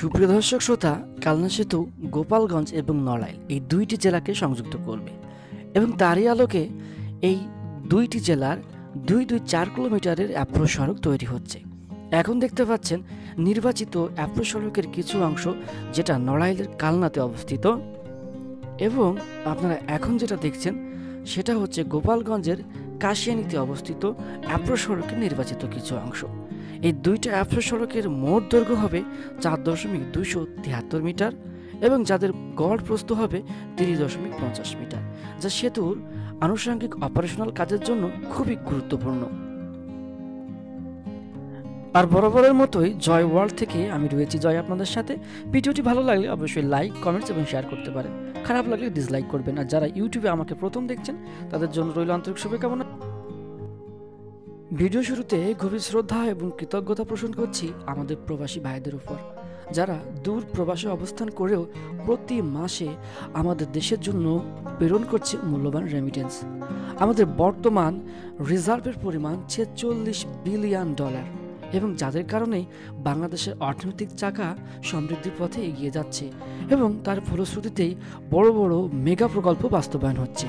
সুপ্রিয় দর্শক শ্রোতা, কালনা সেতু গোপালগঞ্জ এবং নড়াইল এই দুইটি জেলাকে সংযুক্ত করবে এবং তারই আলোকে এই দুইটি জেলার 2-4 কিলোমিটারের অ্যাপ্রোচ সড়ক তৈরি হচ্ছে। এখন দেখতে পাচ্ছেন নির্বাচিত অ্যাপ্রোচ সড়কের কিছু অংশ যেটা নড়াইলের কালনাতে অবস্থিত, এবং আপনারা এখন যেটা দেখছেন সেটা হচ্ছে গোপালগঞ্জের কাশিয়ানীতে অবস্থিত অ্যাপ্রোচ সড়কের নির্বাচিত কিছু অংশ। এই দুইটা অ্যাপ্রোচ সড়কের মোট দৈর্ঘ্য হবে 4.273 মিটার এবং যাদের গড় প্রস্থ হবে 30.50 মিটার, যা সেতুর আনুষঙ্গিক অপারেশনাল কাজের জন্য খুবই গুরুত্বপূর্ণ। আর বরাবরের মতোই জয় ওয়ার্ল্ড থেকে আমি রয়েছি জয় আপনাদের সাথে। ভিডিওটি ভালো লাগলে অবশ্যই লাইক, কমেন্টস এবং শেয়ার করতে পারেন, খারাপ লাগলে ডিসলাইক করবেন। আর যারা ইউটিউবে আমাকে প্রথম দেখছেন তাদের জন্য রইল আন্তরিক শুভকামনা। ভিডিও শুরুতে গভীর শ্রদ্ধা এবং কৃতজ্ঞতা পোষণ করছি আমাদের প্রবাসী ভাইদের উপর, যারা দূর প্রবাসে অবস্থান করেও প্রতি মাসে আমাদের দেশের জন্য প্রেরণ করছে মূল্যবান রেমিটেন্স। আমাদের বর্তমান রিজার্ভের পরিমাণ $46 বিলিয়ন এবং যাদের কারণে বাংলাদেশের অর্থনৈতিক চাকা সমৃদ্ধির পথে এগিয়ে যাচ্ছে এবং তার ফলশ্রুতিতেই বড় বড় মেগা প্রকল্প বাস্তবায়ন হচ্ছে।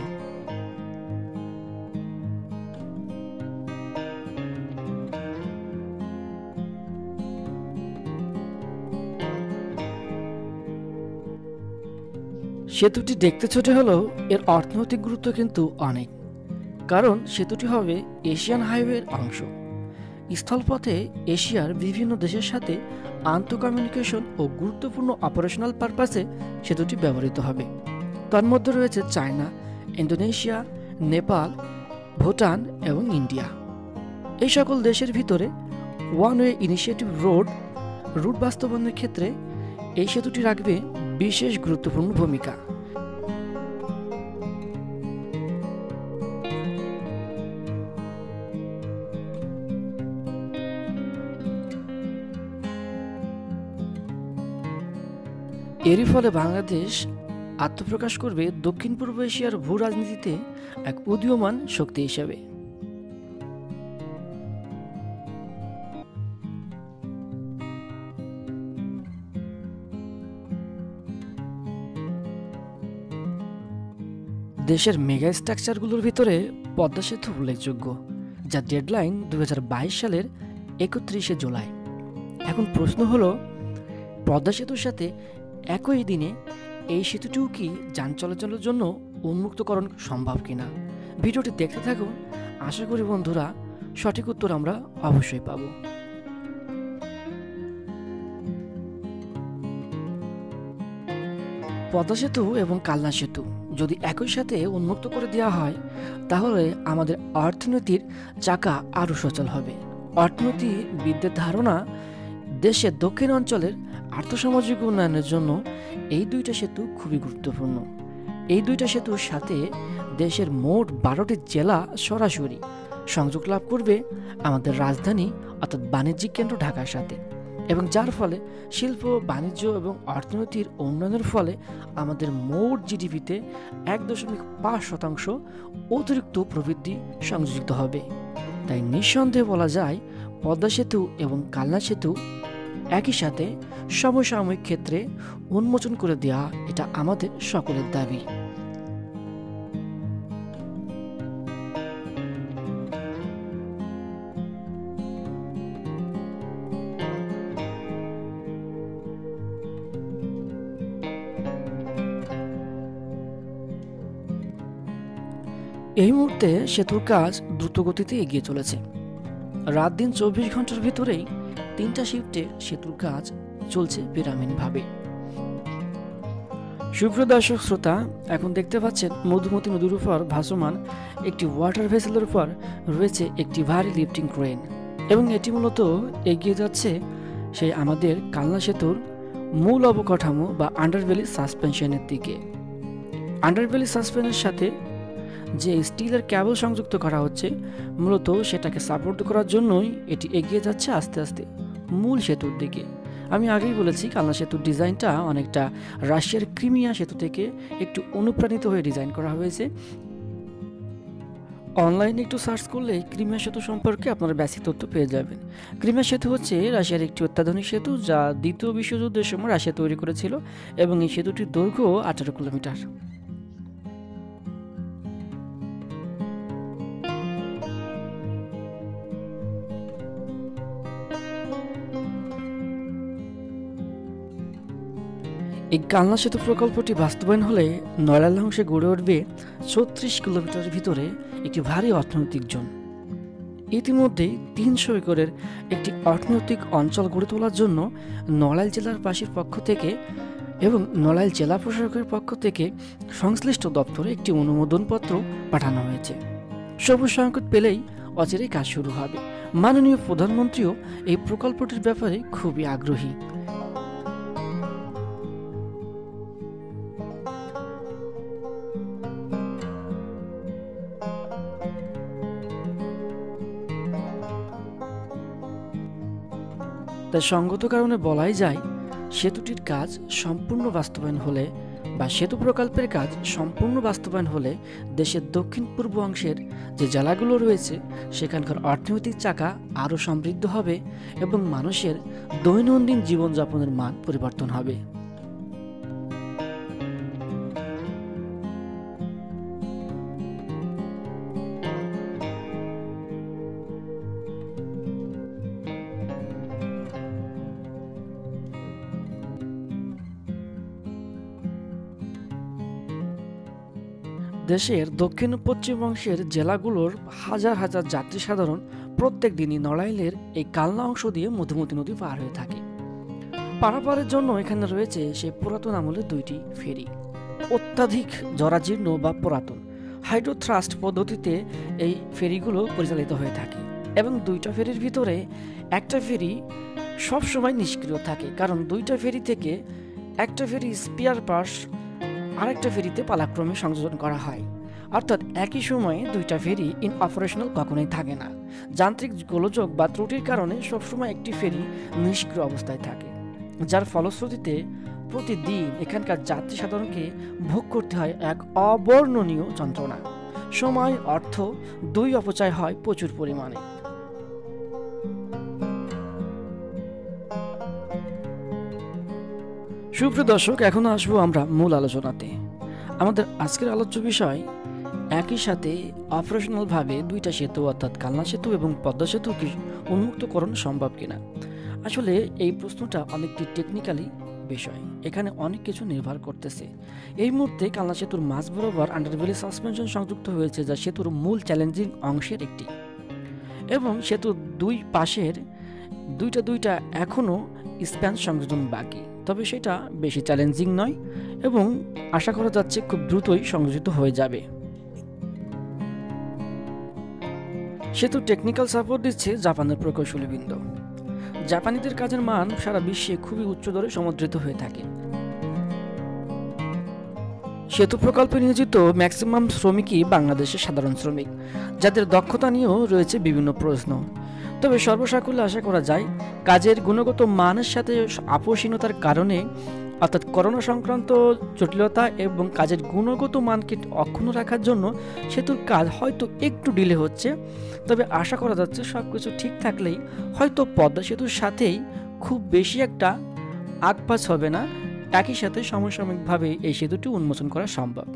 সেতুটি দেখতে ছোট হলেও এর অর্থনৈতিক গুরুত্ব কিন্তু অনেক, কারণ সেতুটি হবে এশিয়ান হাইওয়ের অংশ। স্থলপথে এশিয়ার বিভিন্ন দেশের সাথে আন্তঃকমিউনিকেশন ও গুরুত্বপূর্ণ অপারেশনাল পারপাসে সেতুটি ব্যবহৃত হবে। তার মধ্যে রয়েছে চায়না, ইন্দোনেশিয়া, নেপাল, ভুটান এবং ইন্ডিয়া। এই সকল দেশের ভিতরে ওয়ান ওয়ে ইনিশিয়েটিভ রুট বাস্তবায়নের ক্ষেত্রে এই সেতুটি রাখবে বিশেষ গুরুত্বপূর্ণ ভূমিকা। এরই ফলে বাংলাদেশ আত্মপ্রকাশ করবে দক্ষিণ পূর্ব এশিয়ার ভূ রাজনীতিতে এক উদীয়মান শক্তি হিসেবে। দেশের মেগা স্ট্রাকচারগুলোর ভিতরে পদ্মা সেতু উল্লেখযোগ্য, যার ডেডলাইন 2022 সালের 31 জুলাই। এখন প্রশ্ন হলো, পদ্মা সেতুর সাথে একই দিনে এই সেতুটিও কি যান চলাচলের জন্য উন্মুক্তকরণ সম্ভব কিনা? ভিডিওটি দেখতে থাকুন, আশা করি বন্ধুরা সঠিক উত্তর আমরা অবশ্যই পাব। পদ্মা সেতু এবং কালনা সেতু যদি একই সাথে উন্মুক্ত করে দেওয়া হয়, তাহলে আমাদের অর্থনীতির চাকা আরও সচল হবে। অর্থনীতিবিদদের ধারণা, দেশের দক্ষিণ অঞ্চলের আর্থসামাজিক উন্নয়নের জন্য এই দুইটা সেতু খুবই গুরুত্বপূর্ণ। এই দুইটা সেতুর সাথে দেশের মোট 12টি জেলা সরাসরি সংযোগ লাভ করবে আমাদের রাজধানী অর্থাৎ বাণিজ্যিক কেন্দ্র ঢাকার সাথে, এবং যার ফলে শিল্প, বাণিজ্য এবং অর্থনীতির উন্নয়নের ফলে আমাদের মোট জিডিপিতে 1.5% অতিরিক্ত প্রবৃদ্ধি সংযোজিত হবে। তাই নিঃসন্দেহে বলা যায়, পদ্মা সেতু এবং কালনা সেতু একই সাথে সমসাময়িক ক্ষেত্রে উন্মোচন করে দেওয়া এটা আমাদের সকলের দাবি। এই মুহূর্তে সেতুর কাজ দ্রুতগতিতে এগিয়ে চলেছে। রাত দিন 24 ঘন্টার ভিতরেই 3টা শিফটে সেতুর কাজ চলছে বিরামহীনভাবে। সুপ্রিয় দর্শক শ্রোতা, এখন দেখতে পাচ্ছেন মধুমতি নদীর উপর ভাসমান একটি ওয়াটার ভেসেলের উপর রয়েছে একটি ভারী লিফটিং ক্রেন, এবং এটি মূলত এগিয়ে যাচ্ছে সেই আমাদের কালনা সেতুর মূল অবকাঠামো বা আন্ডারভেলি সাসপেনশনের দিকে। আন্ডারভেলি সাসপেনশনের সাথে যে স্টিলের ক্যাবল সংযুক্ত করা হচ্ছে, মূলত সেটাকে সাপোর্ট করার জন্যই এটি এগিয়ে যাচ্ছে আস্তে আস্তে মূল সেতুর দিকে। আমি আগেই বলেছি, কালনা সেতুর ডিজাইনটা অনেকটা রাশিয়ার ক্রিমিয়া সেতু থেকে একটু অনুপ্রাণিত হয়ে ডিজাইন করা হয়েছে। অনলাইনে একটু সার্চ করলেই ক্রিমিয়া সেতু সম্পর্কে আপনারা বেসিক তথ্য পেয়ে যাবেন। ক্রিমিয়া সেতু হচ্ছে রাশিয়ার একটি অত্যাধুনিক সেতু, যা দ্বিতীয় বিশ্বযুদ্ধের সময় রাশিয়া তৈরি করেছিল এবং এই সেতুটির দৈর্ঘ্য 18 কিলোমিটার। এই কালনা সেতু প্রকল্পটি বাস্তবায়ন হলে নড়াইল অংশে গড়ে উঠবে 36 কিলোমিটারের ভিতরে একটি ভারী অর্থনৈতিক জোন। ইতিমধ্যেই 300 একরের একটি অর্থনৈতিক অঞ্চল গড়ে তোলার জন্য নড়াইল জেলার বাসীর পক্ষ থেকে এবং নড়াইল জেলা প্রশাসকের পক্ষ থেকে সংশ্লিষ্ট দপ্তরে একটি অনুমোদনপত্র পাঠানো হয়েছে। সবুজ সংকেত পেলেই অচিরেই কাজ শুরু হবে। মাননীয় প্রধানমন্ত্রীও এই প্রকল্পটির ব্যাপারে খুবই আগ্রহী। তাই সঙ্গত কারণে বলাই যায়, সেতুটির কাজ সম্পূর্ণ বাস্তবায়ন হলে বা সেতু প্রকল্পের কাজ সম্পূর্ণ বাস্তবায়ন হলে দেশের দক্ষিণ পূর্ব অংশের যে জেলাগুলো রয়েছে সেখানকার অর্থনৈতিক চাকা আরও সমৃদ্ধ হবে এবং মানুষের দৈনন্দিন জীবনযাপনের মান পরিবর্তন হবে। দেশের দক্ষিণ পশ্চিম অংশের জেলাগুলোর হাজার হাজার যাত্রী সাধারণ প্রত্যেক দিনই নড়াইলের এই কালনা অংশ দিয়ে মধুমতি নদী পার হয়ে থাকে। পারাপারের জন্য এখানে রয়েছে সেই পুরাতন আমলের 2টি ফেরি। অত্যাধিক জরাজীর্ণ বা পুরাতন হাইড্রোথ্রাস্ট পদ্ধতিতে এই ফেরিগুলো পরিচালিত হয়ে থাকে এবং 2টা ফেরির ভিতরে একটা ফেরি সবসময় নিষ্ক্রিয় থাকে, কারণ 2টা ফেরি থেকে একটা ফেরি স্পিয়ার পার্টস আরেকটা ফেরিতে পালাক্রমে সংযোজন করা হয়। অর্থাৎ একই সময়ে 2টা ফেরি ইন অপারেশনাল কখনোই থাকে না। যান্ত্রিক গোলযোগ বা ত্রুটির কারণে সবসময় একটি ফেরি নিষ্ক্রিয় অবস্থায় থাকে, যার ফলশ্রুতিতে প্রতিদিন এখানকার যাত্রী সাধারণকে ভোগ করতে হয় এক অবর্ণনীয় যন্ত্রণা। সময়, অর্থ 2 অপচয় হয় প্রচুর পরিমাণে। সুপ্রিয় দর্শক, এখন আসবো আমরা মূল আলোচনাতে। আমাদের আজকের আলোচ্য বিষয় একই সাথে অপারেশনালভাবে 2টা সেতু অর্থাৎ কালনা সেতু এবং পদ্মা সেতু কি উন্মুক্তকরণ সম্ভব কিনা। আসলে এই প্রশ্নটা অনেকটি টেকনিক্যালি বিষয়, এখানে অনেক কিছু নির্ভর করতেছে। এই মুহূর্তে কালনা সেতুর মাঝ বরাবর আন্ডারভেলি সাসপেনশন সংযুক্ত হয়েছে, যা সেতুর মূল চ্যালেঞ্জিং অংশের একটি, এবং সেতুর 2 পাশের দুইটা এখনও স্প্যান সংযোজন বাকি, তবে সেটা বেশি চ্যালেঞ্জিং নয় এবং আশা করা যাচ্ছে খুব দ্রুতই সংযোজিত হয়ে যাবে। সেতু টেকনিক্যাল সাপোর্ট দিচ্ছে জাপানের প্রকৌশলীবৃন্দ। জাপানিদের কাজের মান সারা বিশ্বে খুবই উচ্চদরে সমাদৃত হয়ে থাকে। সেতু প্রকল্পে নিয়োজিত ম্যাক্সিমাম শ্রমিকই বাংলাদেশের সাধারণ শ্রমিক, যাদের দক্ষতা নিয়েও রয়েছে বিভিন্ন প্রশ্ন। তবে সর্বসাকুল্যে আশা করা যায় কাজের গুণগত মানের সাথে আপোষহীনতার কারণে, অর্থাৎ করোনা সংক্রান্ত জটিলতা এবং কাজের গুণগত মানকে অক্ষুণ্ণ রাখার জন্য সেতুর কাজ হয়তো একটু ডিলে হচ্ছে। তবে আশা করা যাচ্ছে সবকিছু ঠিক থাকলেই হয়তো পদ্মা সেতুর সাথেই খুব বেশি একটা আগপাছ হবে না, একই সাথে সমসাময়িকভাবে এই সেতুটি উন্মোচন করা সম্ভব।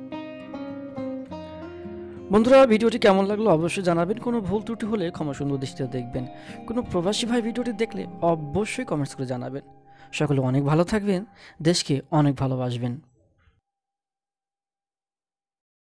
বন্ধুরা, ভিডিওটি কেমন লাগলো অবশ্যই জানাবেন। কোনো ভুল ত্রুটি হলে ক্ষমা সুন্দর দৃষ্টিতে দেখবেন। কোনো প্রবাসী ভাই ভিডিওটি দেখলে অবশ্যই কমেন্টস করে জানাবেন। সকলে অনেক ভালো থাকবেন, দেশকে অনেক ভালোবাসবেন।